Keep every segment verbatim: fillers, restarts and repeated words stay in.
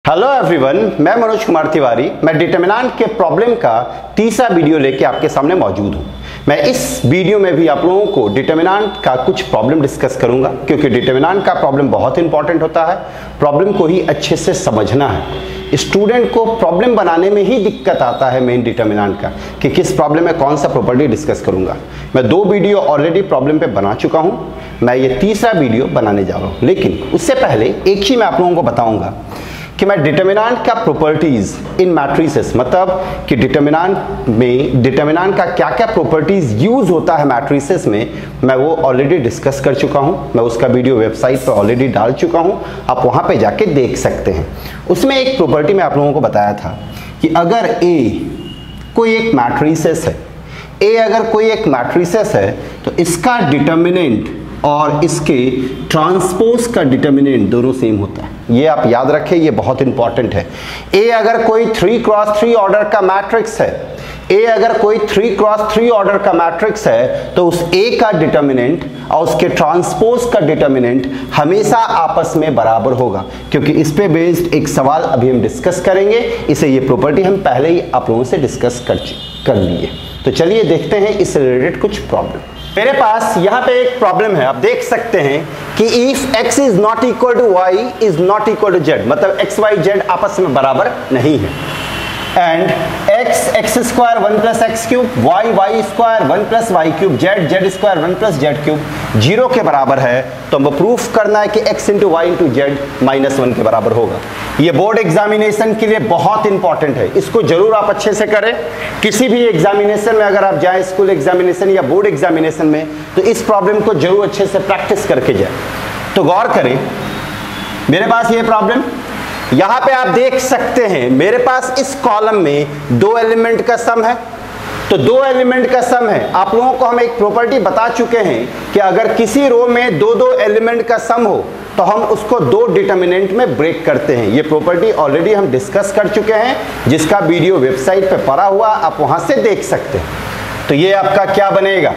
Hello everyone, मैं मनोज कुमार तिवारी। मैं determinant के प्रॉब्लम का तीसरा वीडियो लेके आपके सामने मौजूद हूं। मैं इस वीडियो में भी आप लोगों को डिटरमिनेंट का कुछ प्रॉब्लम डिस्कस करूंगा, क्योंकि डिटरमिनेंट का प्रॉब्लम बहुत इंपॉर्टेंट होता है। प्रॉब्लम को ही अच्छे से समझना है। स्टूडेंट को प्रॉब्लम बनाने में ही दिक्कत आता है मेन डिटरमिनेंट का, कि किस प्रॉब्लम में कौन सा प्रॉपर्टी डिस्कस करूंगा। मैं दो वीडियो ऑलरेडी प्रॉब्लम पे बना चुका हूं, मैं ये तीसरा वीडियो बनाने जा रहा हूं। लेकिन उससे पहले एक ही मैं आप लोगों को बताऊंगा कि मैं डिटरमिनेंट का प्रॉपर्टीज इन मैट्रिसेस, मतलब कि डिटरमिनेंट में डिटरमिनेंट का क्या क्या प्रॉपर्टीज यूज होता है मैट्रिसेस में, मैं वो ऑलरेडी डिस्कस कर चुका हूं। मैं उसका वीडियो वेबसाइट पर ऑलरेडी डाल चुका हूं, आप वहां पे जाके देख सकते हैं। उसमें एक प्रॉपर्टी मैं आप लोगों को बताया था कि अगर ए कोई एक मैट्रिसेस है, ए अगर कोई एक मैट्रिसेस है तो इसका डिटरमिनेंट और इसके ट्रांसपोज का डिटरमिनेंट दोनों सेम होता है। ये आप याद रखें, ये बहुत इंपॉर्टेंट है। ए अगर कोई थ्री क्रॉस थ्री ऑर्डर का मैट्रिक्स है, ए अगर कोई थ्री क्रॉस थ्री ऑर्डर का मैट्रिक्स है तो उस ए का डिटरमिनेंट और उसके ट्रांसपोज का डिटरमिनेंट हमेशा आपस में बराबर होगा, क्योंकि इस पे बेस्ड एक सवाल अभी हम डिस्कस करेंगे। इसे ये प्रॉपर्टी हम पहले ही आप लोगों से डिस्कस कर कर लिए। तो चलिए देखते हैं इससे रिलेटेड कुछ प्रॉब्लम। मेरे पास यहाँ पे एक प्रॉब्लम है, आप देख सकते हैं कि if x is not equal to y is not equal to z, मतलब x y z आपस में बराबर नहीं है, and x x square one plus x cube, y y square one plus y cube, z z square one plus z cube zero के बराबर है, तो हमको प्रूफ करना है कि x into y into z minus one के बराबर होगा। ये बोर्ड एग्जामिनेशन के लिए बहुत इंपॉर्टेंट है, इसको जरूर आप अच्छे से करें। किसी भी एग्जामिनेशन में अगर आप जाएं, स्कूल एग्जामिनेशन या बोर्ड एग्जामिनेशन में, तो इस प्रॉब्लम को जरूर अच्छे से प्रैक्टिस करके जाए। तो गौर करें, मेरे पास ये प्रॉब्लम, यहां पे आप देख सकते हैं मेरे पास इस कॉलम में दो एलिमेंट का सम है। तो दो एलिमेंट का सम है। आप लोगों को हम एक प्रॉपर्टी बता चुके हैं कि अगर किसी रो में दो दो एलिमेंट का सम हो तो हम उसको दो डिटरमिनेंट में ब्रेक करते हैं। ये प्रॉपर्टी ऑलरेडी हम डिस्कस कर चुके हैं, जिसका वीडियो वेबसाइट पे पड़ा हुआ, आप वहां से देख सकते हैं। तो ये आपका क्या बनेगा,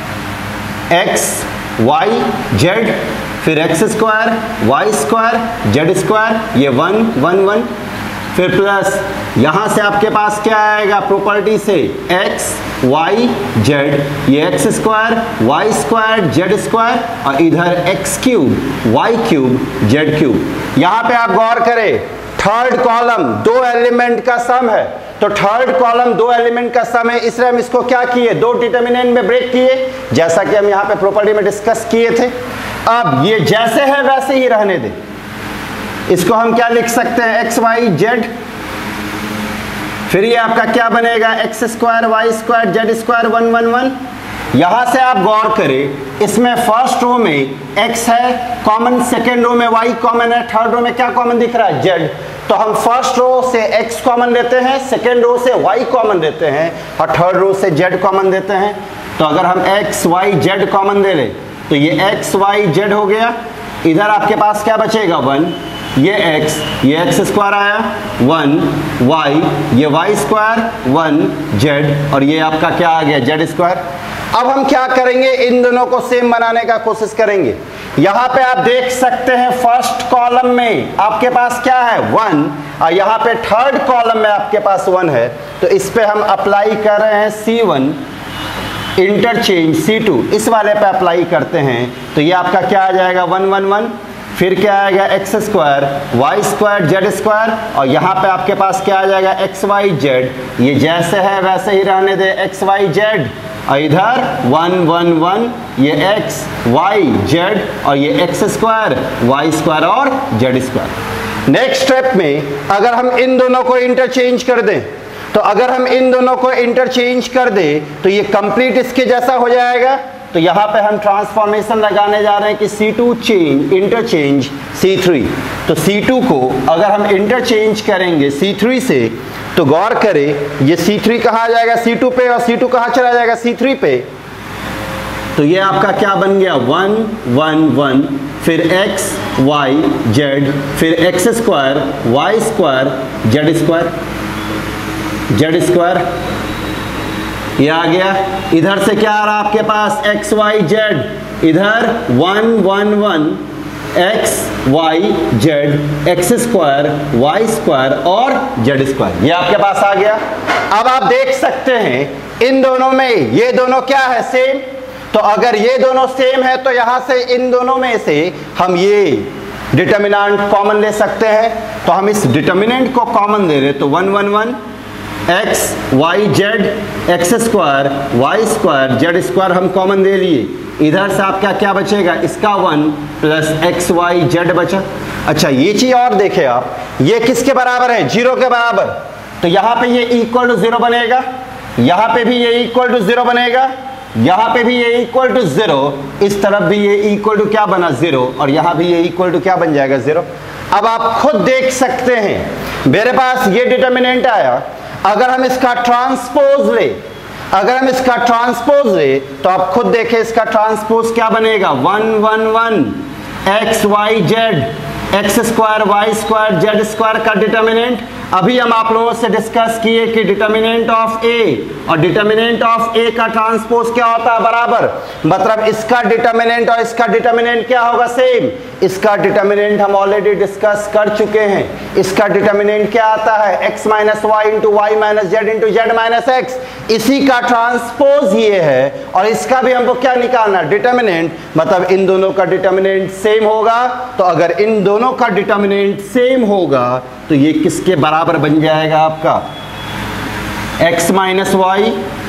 एक्स वाई जेड, फिर x square y square z square, ये वन वन वन, फिर प्लस यहां से आपके पास क्या आएगा प्रॉपर्टी से, एक्स वाई जेड, ये x square y square z square, और इधर x cube y cube z cube. यहां पे आप गौर करें, थर्ड कॉलम दो एलिमेंट का सम है, तो थर्ड कॉलम दो एलिमेंट का सम है, इसलिए हम इसको क्या किए, दो डिटरमिनेंट में ब्रेक किए, जैसा कि हम यहाँ पे प्रॉपर्टी में डिस्कस किए थे। अब ये जैसे है वैसे ही रहने दें। इसको हम क्या लिख सकते हैं, एक्स वाई जेड, फिर ये आपका क्या बनेगा, x square y square z square one one one. यहां से आप गौर करें, इसमें फर्स्ट रो में x है कॉमन, सेकेंड रो में y कॉमन है, थर्ड रो में क्या कॉमन दिख रहा है, z। तो हम फर्स्ट रो से x कॉमन लेते हैं, सेकेंड रो से y कॉमन लेते हैं, और थर्ड रो से z कॉमन देते हैं। तो अगर हम x y z कॉमन ले लें तो ये x y z हो गया। इधर आपके पास क्या बचेगा, वन, ये x, ये x स्क्वायर आया, वन y, ये y स्क्वायर, वन z, और ये आपका क्या आ गया, z स्क्वायर। अब हम क्या करेंगे, इन दोनों को सेम बनाने का कोशिश करेंगे। यहां पे आप देख सकते हैं फर्स्ट कॉलम में आपके पास क्या है, वन, और यहां पे थर्ड कॉलम में आपके पास वन है, तो इस पे हम अप्लाई कर रहे हैं C one interchange C two, इस वाले पे अप्लाई करते हैं, तो ये आपका क्या आ जाएगा, वन वन वन, फिर क्या आएगा, x square y square z square, और यहाँ पे आपके पास क्या आ जाएगा, एक्स वाई जेड, ये जैसे है वैसे ही रहने दे, एक्स वाई जेड, और इधर वन वन वन, ये एक्स वाई जेड, और ये एक्स स्क्वायर वाई स्क्वायर और जेड स्क्वायर। नेक्स्ट स्टेप में अगर हम इन दोनों को इंटरचेंज कर दें, तो अगर हम इन दोनों को इंटरचेंज कर दें तो ये कंप्लीट इसके जैसा हो जाएगा। तो यहाँ पे हम ट्रांसफॉर्मेशन लगाने जा रहे हैं कि C two change interchange C three. तो सी टू को अगर हम इंटरचेंज करेंगे सी थ्री से, तो गौर करें ये सी थ्री कहाँ आ जाएगा, सी टू पे, और सी टू कहाँ चला जाएगा, सी थ्री पे। तो ये आपका क्या बन गया, वन वन वन, फिर एक्स वाई जेड, फिर x square y square z square z square, ये आ गया। इधर से क्या आ रहा है आपके पास, एक्स वाई जेड, इधर one one one, x y z x square y square और जेड स्क्वायर, ये आपके पास आ गया। अब आप देख सकते हैं इन दोनों में ये दोनों क्या है, सेम। तो अगर ये दोनों सेम है तो यहां से इन दोनों में से हम ये डिटर्मिनेंट कॉमन ले सकते हैं। तो हम इस डिटर्मिनेंट को कॉमन ले रहे, तो one one one x y z x square y square z square हम कॉमन ले लिए। इधर से आपका क्या बचेगा, इसका one plus x y z बचा। अच्छा ये चीज और देखें आप, ये किसके बराबर है, जीरो के बराबर। तो यहां पे ये इक्वल टू जीरो बनेगा, यहां पे भी ये इक्वल टू जीरो बनेगा, यहां पे भी ये इक्वल टू जीरो, इस तरफ भी ये इक्वल टू क्या बना, जीरो, और यहां भी ये इक्वल टू क्या बन जाएगा, जीरो। अब आप खुद देख सकते हैं मेरे पास ये डिटर्मिनेंट आया, अगर हम इसका ट्रांसपोज ले अगर हम इसका ट्रांसपोज ले तो आप खुद देखें इसका ट्रांसपोज क्या बनेगा, one one one x y z x square y square z square का डिटर्मिनेंट। अभी हम आप लोगों से डिस्कस किए कि डिटर्मिनेंट ऑफ ए और डिटर्मिनेंट ऑफ ए का ट्रांसपोज क्या होता है, बराबर। मतलब इसका डिटर्मिनेंट और इसका डिटर्मिनेंट क्या होगा, सेम। इसका डिटर्मिनेंट हम ऑलरेडी डिस्कस कर चुके हैं। इसका डिटर्मिनेंट क्या आता है, x minus y into y minus z into z minus x. इसी का ट्रांसपोज ये है, और इसका भी हमको क्या निकालना, डिटर्मिनेंट। मतलब इन दोनों का डिटर्मिनेंट सेम होगा। तो अगर इन दोनों का डिटर्मिनेंट सेम होगा तो ये किसके बराबर बन जाएगा आपका, x minus y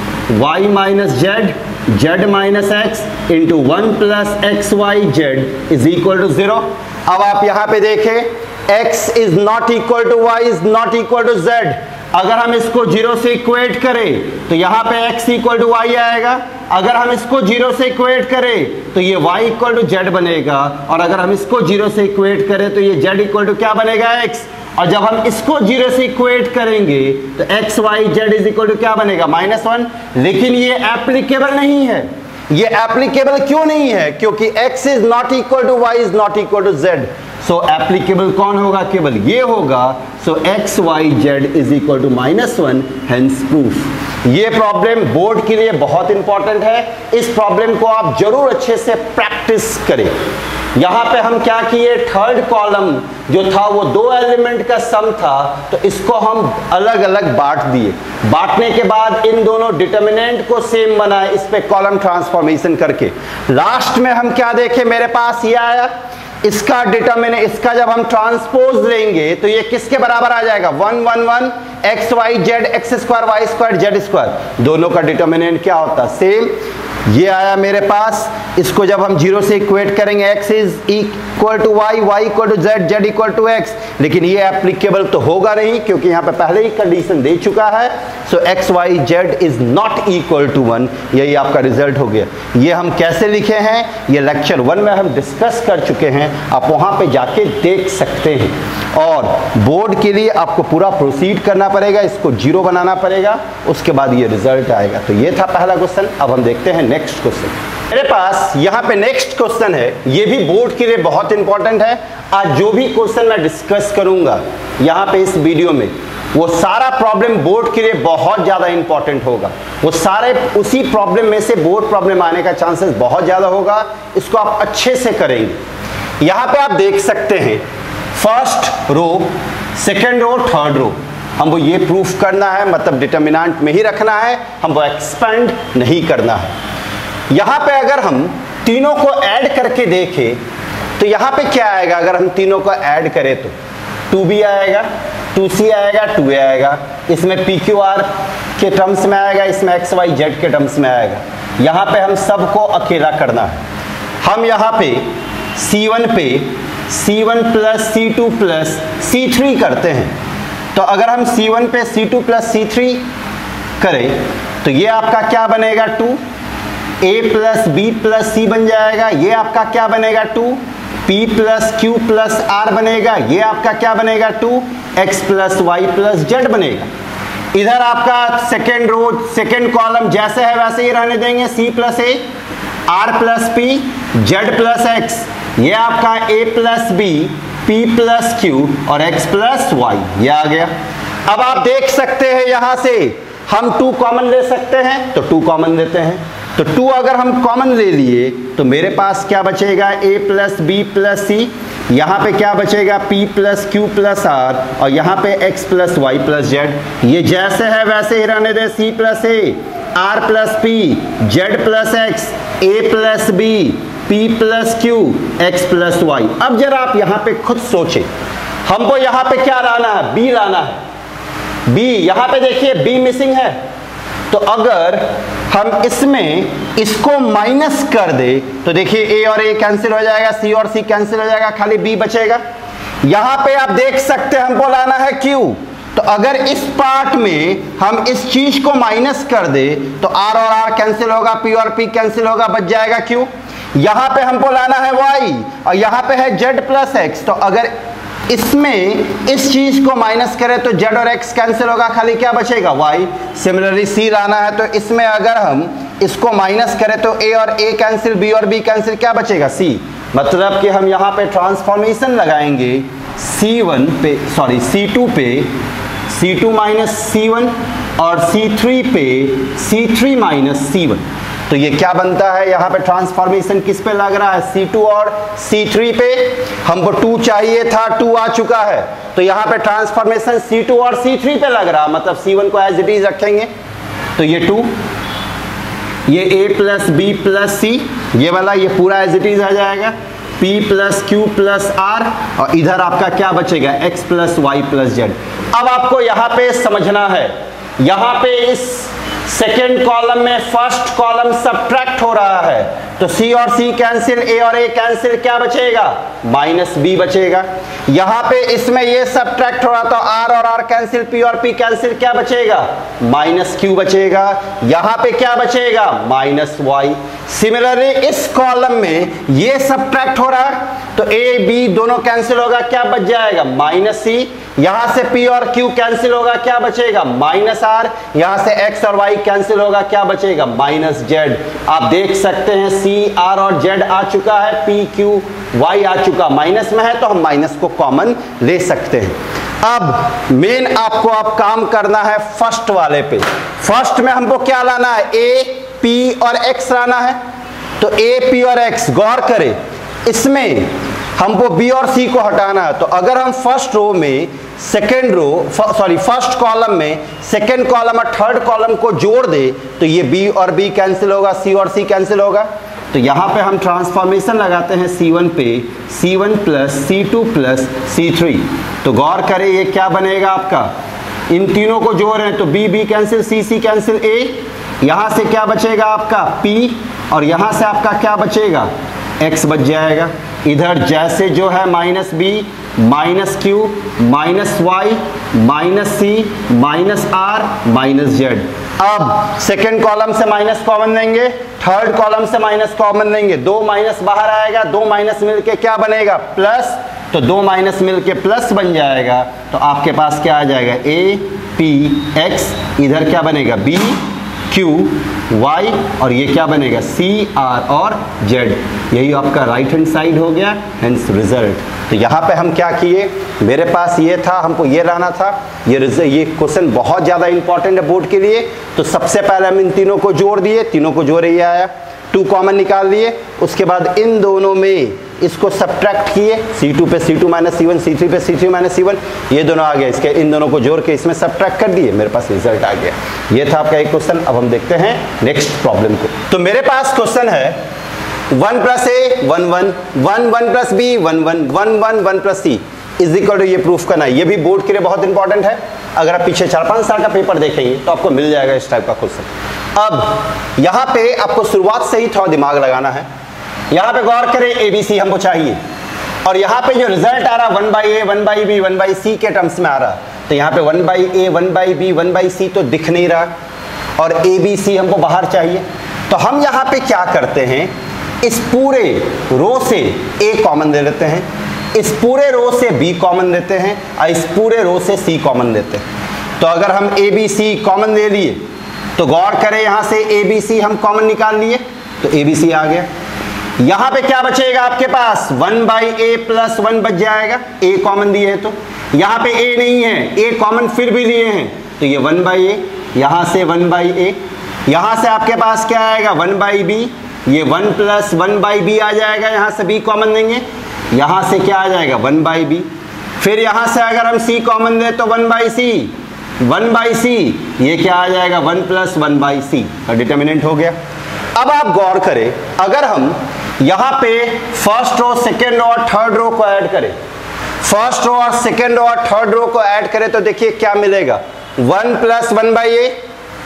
y minus z z minus x into one plus x y z is equal to zero. अब आप यहां पे देखें x is not equal to y is not equal to z. अगर हम इसको जीरो से equate करें तो यहां पे x इक्वल टू वाई आएगा। अगर हम इसको जीरो से इक्वेट करें तो ये y इक्वल टू जेड बनेगा, और अगर हम इसको जीरो से इक्वेट करें तो ये z इक्वल टू क्या बनेगा, x। और जब हम इसको जीरो से इक्वेट करेंगे तो x y z is equal to क्या बनेगा, माइनस वन। लेकिन ये एप्लीकेबल नहीं है। ये एप्लीकेबल क्यों नहीं है, क्योंकि x is not equal to y is not equal to z. So applicable कौन होगा, केवल ये होगा। So x y z is equal to minus one, hence proof. ये प्रॉब्लम बोर्ड के लिए बहुत इंपॉर्टेंट है। इस प्रॉब्लम को आप जरूर अच्छे से प्रैक्टिस करें। यहां पे हम क्या किए, थर्ड कॉलम जो था वो दो एलिमेंट का सम था, तो इसको हम अलग अलग बांट दिए। बांटने के बाद इन दोनों डिटर्मिनेंट को सेम बनाए, इस पे कॉलम ट्रांसफॉर्मेशन करके। लास्ट में हम क्या देखे, मेरे पास ये आया, इसका डिटर्मिनेंट, इसका जब हम ट्रांसपोज लेंगे तो ये किसके बराबर आ जाएगा, one one one x y z x square y square z square. दोनों का डिटर्मिनेंट क्या होता, सेम। ये आया मेरे पास, इसको जब हम जीरो से इक्वेट करेंगे x is equal to y, y equal to z, z equal to x। लेकिन ये एप्लीकेबल तो होगा नहीं, क्योंकि यहाँ पे पहले ही कंडीशन दे चुका है। So x y z is not equal to one, यही आपका रिजल्ट हो गया। ये हम कैसे लिखे हैं, ये लेक्चर वन में हम डिस्कस कर चुके हैं, आप वहाँ पे जाके देख सकते हैं। और बोर्ड के लिए आपको पूरा प्रोसीड करना पड़ेगा, इसको जीरो बनाना पड़ेगा, उसके बाद ये रिजल्ट आएगा। तो ये था पहला क्वेश्चन। अब हम देखते हैं नेक्स्ट क्वेश्चन। मेरे पास यहाँ पे नेक्स्ट क्वेश्चन है, ये भी बोर्ड के लिए बहुत इंपॉर्टेंट है। आज जो भी क्वेश्चन मैं डिस्कस करूंगा यहाँ पे इस वीडियो में, वो सारा प्रॉब्लम बोर्ड के लिए बहुत ज्यादा इंपॉर्टेंट होगा। वो सारे उसी प्रॉब्लम में से बोर्ड प्रॉब्लम आने का चांसेस बहुत ज्यादा होगा। इसको आप अच्छे से करेंगे। यहाँ पे आप देख सकते हैं first row, second row, third row, हमको ये प्रूफ करना है, मतलब डिटर्मिनेंट में ही रखना है, हमको एक्सपेंड नहीं करना है। यहां पे अगर हम तीनों को ऐड करके देखें तो यहां पे क्या आएगा, अगर हम तीनों को ऐड करें तो टू बी आएगा, टू सी आएगा, टू ए आएगा। इसमें पी क्यू आर के टर्म्स में आएगा, इसमें एक्स वाई जेड के टर्म्स में आएगा। यहां पे हम सबको अकेला करना है। हम यहां पे सी वन पे C one plus C two plus C three करते हैं। तो अगर हम सी वन पे C two plus C three करें तो ये आपका क्या बनेगा, two. A plus b plus c बन जाएगा, ये आपका क्या बनेगा, two. P plus q plus r बनेगा, ये आपका क्या बनेगा, two. X plus y plus z बनेगा। इधर आपका सेकेंड रो, सेकेंड कॉलम जैसे है वैसे ही रहने देंगे, c plus a, r plus p, z plus x. ये आपका a plus b, p plus q और एक्स प्लस वाई, ये आ गया। अब आप देख सकते हैं यहां से हम टू कॉमन ले सकते हैं, तो टू कॉमन लेते हैं। तो टू अगर हम कॉमन ले लिए तो मेरे पास क्या बचेगा, a plus b plus c, यहाँ पे क्या बचेगा p plus q plus r, और यहाँ पे x plus y plus z. ये जैसे है वैसे ही रहने दे, c plus a, r plus p, z plus x, a plus b, p plus q, x plus y. अब जरा आप यहाँ पे खुद सोचें, हमको यहाँ पे क्या लाना है, b लाना है। b यहाँ पे देखिए b मिसिंग है, तो अगर हम इसमें इसको माइनस कर दे तो देखिए a और a कैंसिल हो जाएगा, c और c कैंसिल हो जाएगा, खाली b बचेगा। यहां पे आप देख सकते हैं हमको लाना है q, तो अगर इस पार्ट में हम इस चीज को माइनस कर दे तो r और r कैंसिल होगा, p और p कैंसिल होगा, बच जाएगा q। यहां पे हमको लाना है y और यहां पे है z प्लस x, तो अगर इसमें इस चीज को माइनस करें तो z और x कैंसिल होगा, खाली क्या बचेगा, y। सिमिलरली c लाना है, तो इसमें अगर हम इसको माइनस करें तो a और a कैंसिल, b और b कैंसिल, क्या बचेगा, c। मतलब कि हम यहाँ पे ट्रांसफॉर्मेशन लगाएंगे सी वन पे, सॉरी सी टू पे C two minus C one और सी थ्री पे C three minus C one. तो ये क्या बनता है, यहाँ पे ट्रांसफॉर्मेशन किस पे लग रहा है, सी टू और सी थ्री पे। हमको टू चाहिए था, टू आ चुका है, तो यहाँ पे ट्रांसफॉर्मेशन सी टू और सी थ्री पे लग रहा, मतलब सी वन को एज इट इज रखेंगे, तो ये टू, ये a plus b plus c, ये वाला ये पूरा एज इट इज आ जाएगा, p plus q plus r, और इधर आपका क्या बचेगा, x plus y plus z. अब आपको यहाँ पे समझना है, यहाँ पे इस सेकेंड कॉलम में फर्स्ट कॉलम सब्ट्रैक्ट हो रहा है, तो c और c कैंसिल, a और a कैंसिल, क्या बचेगा, माइनस b बचेगा। यहाँ पे इसमें ये सब्ट्रैक्ट हो रहा तो r और r कैंसिल, p और p कैंसिल, क्या बचेगा, माइनस q बचेगा। यहाँ पे क्या बचेगा, माइनस y। सिमिलरली इस कॉलम में ये सब्ट्रैक्ट हो रहा है तो a b दोनों कैंसिल होगा, क्या बच जाएगा, माइनस c। यहां से p और q कैंसिल होगा, क्या बचेगा, माइनस r। यहां से x और y कैंसिल होगा, क्या बचेगा, माइनस z। आप देख सकते हैं c r और z आ चुका है, p q y आ चुका, माइनस में है तो हम माइनस को कॉमन ले सकते हैं। अब मेन आपको अब काम करना है फर्स्ट वाले पे। फर्स्ट में हमको क्या लाना है, a p और x लाना है, तो a p और x, गौर करें इसमें हमको b और c को हटाना है, तो अगर हम फर्स्ट रो में second row sorry first column में सेकेंड कॉलम और थर्ड कॉलम को जोड़ दे तो ये b और b कैंसिल होगा, c और c कैंसिल होगा। तो यहाँ पे हम ट्रांसफॉर्मेशन लगाते हैं सी वन पे, C one plus C two plus C three. तो गौर करें ये क्या बनेगा आपका, इन तीनों को जोड़ रहे हैं तो b b cancel, c c cancel, a, यहाँ से क्या बचेगा आपका p, और यहाँ से आपका क्या बचेगा, x बच जाएगा। इधर जैसे जो है minus b, minus q, minus y, minus c, minus r, minus z. अब सेकेंड कॉलम से माइनस कॉमन लेंगे, थर्ड कॉलम से माइनस कॉमन लेंगे, दो माइनस बाहर आएगा, दो माइनस मिलके क्या बनेगा, प्लस। तो दो माइनस मिलके प्लस बन जाएगा, तो आपके पास क्या आ जाएगा, ए पी एक्स, इधर क्या बनेगा, बी क्यू वाई, और ये क्या बनेगा, सी आर और जेड। यही आपका राइट हैंड साइड हो गया, हेंस रिजल्ट। तो यहाँ पे हम क्या किए, मेरे पास ये था, हमको ये लाना था, ये ये क्वेश्चन बहुत ज़्यादा इंपॉर्टेंट है बोर्ड के लिए। तो सबसे पहले हम इन तीनों को जोड़ दिए, तीनों को जोड़े ये आया, टू कॉमन निकाल लिए, उसके बाद इन दोनों में इसको सब्ट्रैक्ट किए, सी टू पे C two minus C one, C three पे C three minus C one, ये दोनों आ गए, इसके इन दोनों को जोड़ के इसमें सब्ट्रैक्ट कर दिए, मेरे पास रिजल्ट आ गया। ये था आपका एक क्वेश्चन। अब हम देखते हैं नेक्स्ट प्रॉब्लम को। तो मेरे पास क्वेश्चन है one plus a one one, one one plus b one one, one one one plus c is equal to, ये प्रूफ करना है। ये भी बोर्ड के लिए बहुत इंपॉर्टेंट है, अगर आप पीछे चार पांच साल का पेपर देखेंगे तो आपको मिल जाएगा इस टाइप का क्वेश्चन। अब यहाँ पे आपको शुरुआत से ही थोड़ा दिमाग लगाना है। यहाँ पे गौर करें, ए बी सी हमको चाहिए, और यहाँ पे जो रिजल्ट आ रहा है one by A, one by B, one by c के टर्म्स में आ रहा है। तो यहाँ पे one by A, one by B, one by c तो दिख नहीं रहा, और ए बी सी हमको बाहर चाहिए। तो हम यहाँ पे क्या करते हैं, इस पूरे रो से ए कॉमन ले लेते हैं, इस पूरे रो से बी कॉमन लेते हैं, और इस पूरे रो से सी कॉमन लेते हैं। तो अगर हम ए बी सी कॉमन ले लिए तो गौर करें, यहाँ से ए बी सी हम कॉमन निकाल लिए तो ए बी सी आ गया। यहाँ पे क्या बचेगा आपके पास, one by A plus one बच जाएगा, ए कॉमन दिए है तो। यहाँ पे ए नहीं है, ए कॉमन फिर भी लिए हैं, तो ये वन बाई ए, यहाँ से वन बाई ए, यहां से आपके पास क्या आएगा, वन बाई बी, ये one plus one by b आ जाएगा, यहां से बी कॉमन देंगे, यहां से क्या आ जाएगा, वन बाई बी। फिर यहां से अगर हम सी कॉमन दे तो one by C, one by C, ये क्या आ जाएगा, one plus one by C का डिटर्मिनेंट हो गया। अब आप गौर करें, अगर हम यहां पे फर्स्ट रो, सेकेंड रो और थर्ड रो को ऐड करें, फर्स्ट रो और सेकेंड रो और थर्ड रो को ऐड करें तो देखिए क्या मिलेगा, one plus one by A,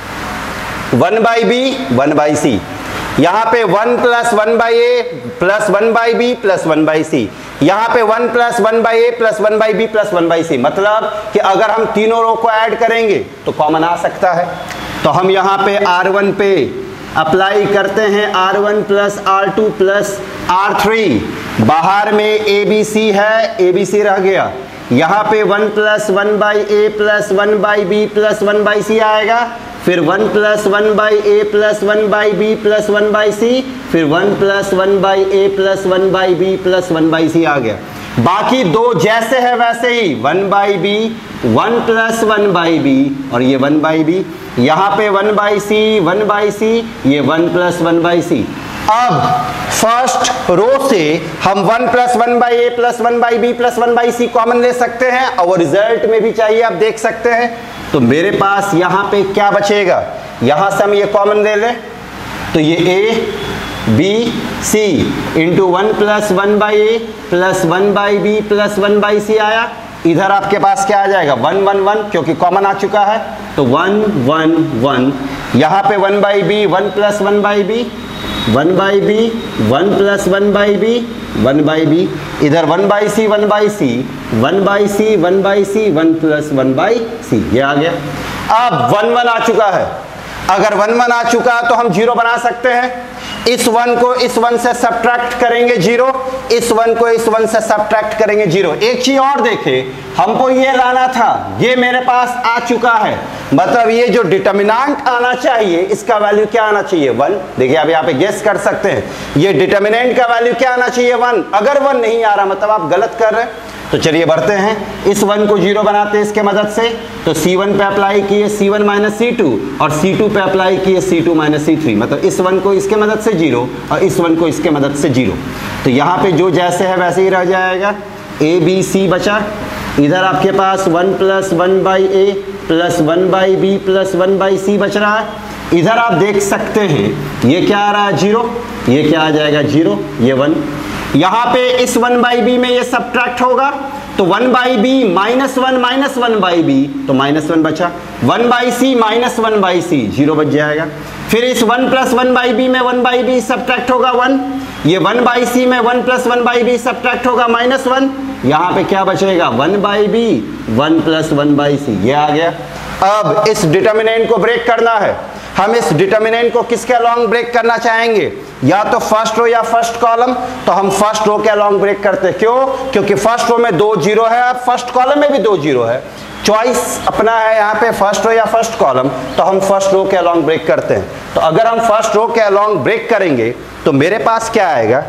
one by B, one by C. यहां पे one plus one by A plus one by B plus one by C, यहां पे one plus one by A plus one by B plus one by C. मतलब कि अगर हम तीनों रो को ऐड करेंगे तो कॉमन आ सकता है। तो हम यहां पे आर वन पे अप्लाई करते हैं R one plus R two plus R three. बाहर में ए बी सी है, ए बी सी रह गया, यहां पे one plus one by A plus one by B plus one by C आएगा, फिर one plus one by A plus one by B plus one by C, फिर one plus one by A plus one by B plus one by C आ गया। बाकी दो जैसे है वैसे ही, one by B, one plus one by B और ये वन बाई बी, यहां पे one by C, one by C, ये one plus one by C. अब फर्स्ट रो से हम one plus one by A plus one by B plus one by C common ले सकते हैं और रिजल्ट में भी चाहिए, आप देख सकते हैं। तो मेरे पास यहां पे क्या बचेगा, यहां से हम ये कॉमन ले लें तो ये A B C into one plus one by A plus one by B plus one by C आया। इधर आपके पास क्या आ जाएगा, वन वन वन, क्योंकि कॉमन आ चुका है तो वन वन वन। यहां पे one by B, one plus one by B, one by B, one plus one by B, one by B. इधर one by C, one by C, one by C, one by C, one plus one by C, ये आ गया। अब one one आ चुका है, अगर one one आ चुका तो हम जीरो बना सकते हैं। इस वन को इस वन से सब्ट्रैक्ट करेंगे जीरो, इस वन को इस वन से सब्ट्रैक्ट करेंगे जीरो। एक चीज और देखें, हमको ये लाना था, ये मेरे पास आ चुका है, मतलब ये जो डिटर्मिनेंट आना चाहिए इसका वैल्यू क्या आना चाहिए, वन। देखिए अब यहाँ पे गेस कर सकते हैं, ये डिटर्मिनेंट का वैल्यू क्या आना चाहिए, वन। अगर वन नहीं आ रहा मतलब आप गलत कर रहे हैं। तो चलिए बढ़ते हैं, इस वन को जीरो बनाते हैं इसके मदद से। तो सी वन पे अप्लाई किए C one minus C two और सी टू पे अप्लाई किए C two minus C three, मतलब इस वन को इसके मदद से जीरो और इस वन को इसके मदद से जीरो। तो यहाँ पे जो जैसे है वैसे ही रह जाएगा, ए बी सी बचा। इधर आपके पास one plus one by A plus one by B plus one by C बच रहा है। इधर आप देख सकते हैं ये क्या आ रहा है, जीरो, ये क्या आ जाएगा, जीरो, ये वन। यहां पे इस वन बाई बी में ये सब्ट्रैक्ट होगा तो one by B minus one minus one by B तो माइनस वन बचा, one by C minus one by C, zero बच जाएगा। फिर इस one plus one by B में वन बाई बी सब्ट्रैक्ट होगा वन, ये वन बाई सी में one plus one by B subtract होगा माइनस वन, यहां पे क्या बचेगा, one by B, one plus one by C, ये आ गया। अब इस डिटर्मिनेंट को ब्रेक करना है, हम इस डिटर्मिनेंट को किसके अलोंग ब्रेक करना चाहेंगे, या तो फर्स्ट रो या फर्स्ट कॉलम। तो हम फर्स्ट रो के अलोंग ब्रेक करते हैं, क्यों, क्योंकि फर्स्ट रो में दो जीरो है, अब फर्स्ट कॉलम में भी दो जीरो है। चॉइस अपना है यहाँ पे फर्स्ट रो या फर्स्ट कॉलम, तो हम फर्स्ट रो के अलोंग ब्रेक करते हैं। तो अगर हम फर्स्ट रो के अलोंग ब्रेक करेंगे तो मेरे पास क्या आएगा,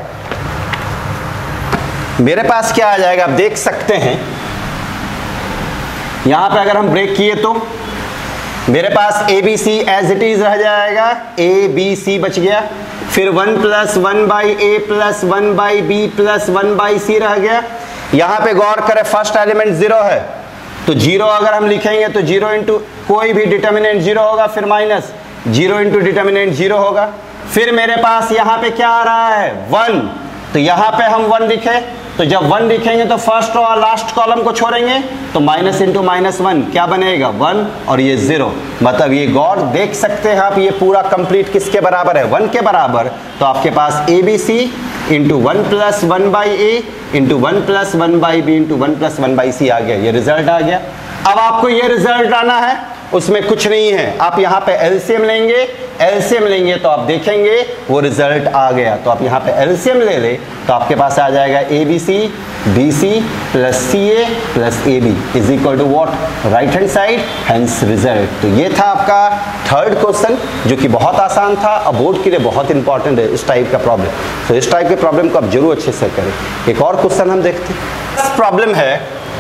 मेरे पास क्या आ जाएगा, आप देख सकते हैं यहां पे अगर हम ब्रेक किए तो मेरे पास A B C as it is रह जाएगा, ए बी सी बच गया। फिर one plus one by A plus one by B plus one by C रह गया। यहां पे गौर करें, फर्स्ट एलिमेंट जीरो है तो जीरो अगर हम लिखेंगे तो जीरो इंटू कोई भी डिटर्मिनेंट जीरो होगा, फिर minus zero into determinant zero होगा। फिर मेरे पास यहाँ पे क्या आ रहा है, वन, तो यहाँ पे हम वन लिखे, तो जब वन लिखेंगे तो फर्स्ट और लास्ट कॉलम को छोड़ेंगे तो माइनस इंटू माइनस वन क्या बनेगा, वन, और ये जीरो। मतलब ये गौर देख सकते हैं आप, ये पूरा कंप्लीट किसके बराबर है, वन के बराबर। तो आपके पास A B C into one plus one by A into one plus one by B into one plus one by C आ गया, ये रिजल्ट आ गया। अब आपको ये रिजल्ट आना है, उसमें कुछ नहीं है, आप यहाँ पे एलसीएम लेंगे, एलसीएम लेंगे तो आप देखेंगे वो रिजल्ट आ गया। तो आप यहाँ पे एलसीएम ले ले तो आपके पास आ जाएगा A B C B C plus C A plus A B is equal to what, right hand side, hence result. तो ये था आपका थर्ड क्वेश्चन जो कि बहुत आसान था, अब बोर्ड के लिए बहुत इंपॉर्टेंट है इस टाइप का प्रॉब्लम। तो इस टाइप के प्रॉब्लम को आप जरूर अच्छे से करें। एक और क्वेश्चन हम देखते हैं, प्रॉब्लम है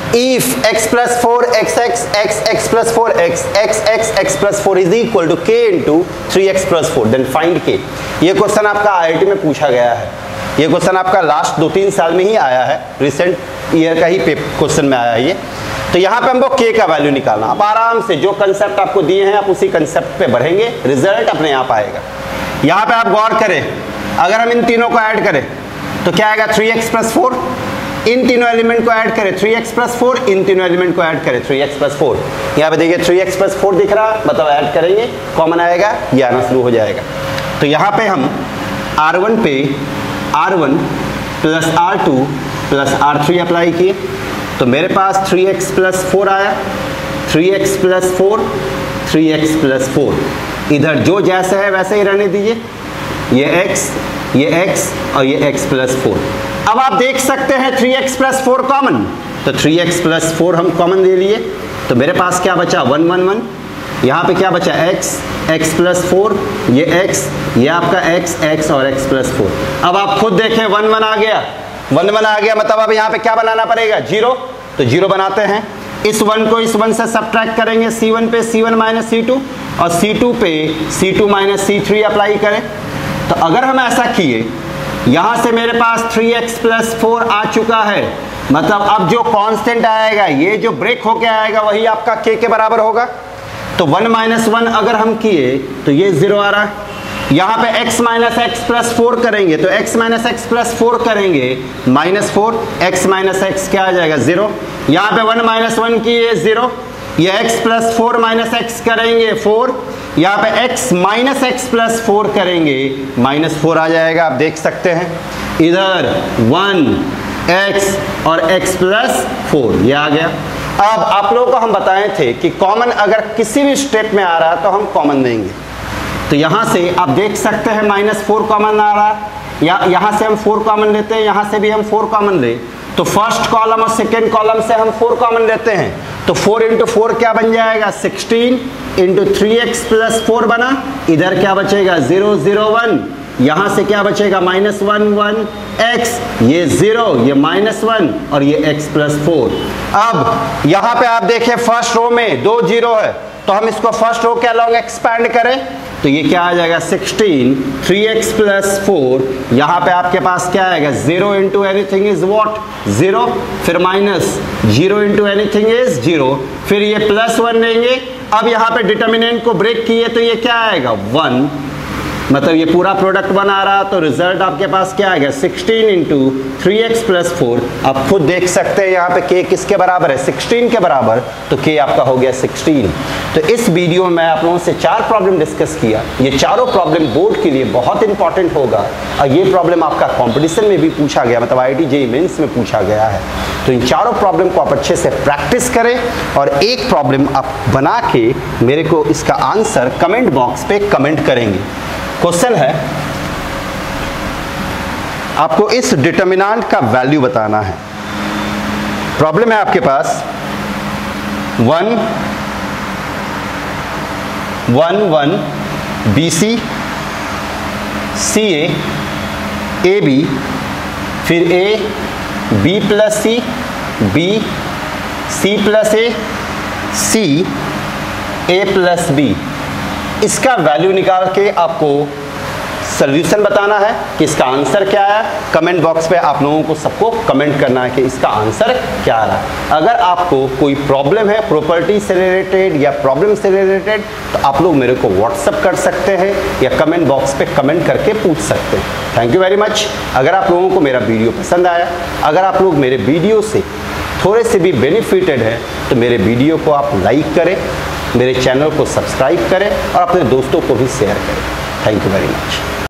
if x plus four xx x x plus four x x x x plus four is equal to k into three x plus four, then find k। ये क्वेश्चन आपका आई आई टी में पूछा गया है, ये question आपका last दो तीन साल में ही आया है, रिसेंट ईयर का ही क्वेश्चन में आया है ये। तो यहाँ पे हमको k का वैल्यू निकालना, आप आराम से जो कंसेप्ट आपको दिए हैं आप उसी कंसेप्ट पे बढ़ेंगे, रिजल्ट अपने आप आएगा। यहाँ पे आप गौर करें, अगर हम इन तीनों को ऐड करें तो क्या आएगा, थ्री एक्स प्लस फोर, इन तीनों एलिमेंट को ऐड करें थ्री एक्स प्लस फोर, इन तीनों एलिमेंट को ऐड करें थ्री एक्स प्लस फोर। यहाँ पे देखिए थ्री एक्स प्लस फोर दिख रहा, मतलब ऐड करेंगे कॉमन आएगा, ये आना शुरू हो जाएगा। तो यहाँ पे हम आर वन पे R one plus R two plus R three apply किए, तो मेरे पास थ्री एक्स प्लस फोर आया, three x plus four, three x plus four. इधर जो जैसे है वैसे ही रहने दीजिए, ये x, ये x और ये x प्लस फोर। अब आप देख सकते हैं three x plus four common, तो थ्री एक्स प्लस फोर हम कॉमन ले लिए, तो मेरे पास क्या बचा, वन वन वन। यहाँ पे क्या बचा, x, x प्लस फोर, ये x, ये आपका x, x और x प्लस फोर। अब आप खुद देखें वन वन आ गया, वन वन आ गया, मतलब अब यहाँ पे क्या बनाना पड़ेगा, जीरो। तो जीरो बनाते हैं, इस वन को इस वन से सब्ट्रैक्ट करेंगे, सी वन पे C one minus C two और सी टू पे C two minus C three apply करें। तो अगर हम ऐसा किए, यहां से मेरे पास थ्री एक्स प्लस फोर आ चुका है, मतलब अब जो कांस्टेंट आएगा, ये जो ब्रेक होके आएगा वही आपका k के बराबर होगा। तो वन माइनस वन अगर हम किए तो ये जीरो आ रहा है। यहाँ पे x minus x plus four करेंगे तो x minus x plus four करेंगे minus four, x minus x क्या आ जाएगा, जीरो। यहाँ पे वन माइनस वन किए जीरो, ये x plus four minus x करेंगे फोर, यहाँ पे x minus x plus four करेंगे माइनस फोर आ जाएगा। आप देख सकते हैं इधर वन x और x प्लस फोर, ये आ गया। अब आप लोगों को हम बताए थे कि कॉमन अगर किसी भी स्टेप में आ रहा है तो हम कॉमन देंगे। तो यहाँ से आप देख सकते हैं माइनस फोर कॉमन आ रहा है, या यहाँ से हम फोर कॉमन लेते हैं, यहाँ से भी हम फोर कॉमन ले, तो फर्स्ट कॉलम और सेकेंड कॉलम से हम फोर कॉमन लेते हैं, तो फोर इंटू फोर क्या बन जाएगा, sixteen into three x plus four बना। इधर क्या बचेगा, जीरो जीरो वन, यहां से क्या बचेगा, माइनस वन वन एक्स, ये जीरो, ये माइनस वन और ये एक्स प्लस फोर। अब यहां पे आप देखें फर्स्ट रो में दो जीरो है, तो हम इसको फर्स्ट रो के अलॉन्ग एक्सपैंड करें तो ये क्या आ जाएगा, sixteen, three x plus four. यहाँ पे आपके पास क्या आएगा, zero into anything is what, zero, फिर minus zero into anything is zero, फिर ये प्लस वन लेंगे। अब यहाँ पे डिटर्मिनेंट को ब्रेक किए तो ये क्या आएगा, वन, मतलब ये पूरा प्रोडक्ट बना रहा, तो रिजल्ट आपके पास क्या आएगा, sixteen into three x plus four. आप खुद देख सकते हैं यहाँ पे k किसके बराबर है, सिक्सटीन के बराबर, तो k आपका हो गया सिक्सटीन। तो इस वीडियो में आप लोगों से चार प्रॉब्लम डिस्कस किया, ये चारों प्रॉब्लम बोर्ड के लिए बहुत इंपॉर्टेंट होगा और ये प्रॉब्लम आपका कॉम्पिटिशन में भी पूछा गया, मतलब आई I T J E mains में पूछा गया है। तो इन चारों प्रॉब्लम को आप अच्छे से प्रैक्टिस करें और एक प्रॉब्लम आप बना के मेरे को इसका आंसर कमेंट बॉक्स पे कमेंट करेंगे। क्वेश्चन है, आपको इस डिटर्मिनेंट का वैल्यू बताना है। प्रॉब्लम है आपके पास one one one B C C A A B, फिर A B plus C, B C plus A, C A plus B. इसका वैल्यू निकाल के आपको सॉल्यूशन बताना है कि इसका आंसर क्या है। कमेंट बॉक्स पे आप लोगों को सबको कमेंट करना है कि इसका आंसर क्या आ रहा है। अगर आपको कोई प्रॉब्लम है प्रॉपर्टी से रिलेटेड या प्रॉब्लम से रिलेटेड तो आप लोग मेरे को व्हाट्सअप कर सकते हैं या कमेंट बॉक्स पे कमेंट करके पूछ सकते हैं। Thank you very much. अगर आप लोगों को मेरा वीडियो पसंद आया, अगर आप लोग मेरे वीडियो से थोड़े से भी बेनिफिटेड है तो मेरे वीडियो को आप लाइक करें, मेरे चैनल को सब्सक्राइब करें और अपने दोस्तों को भी शेयर करें। Thank you very much.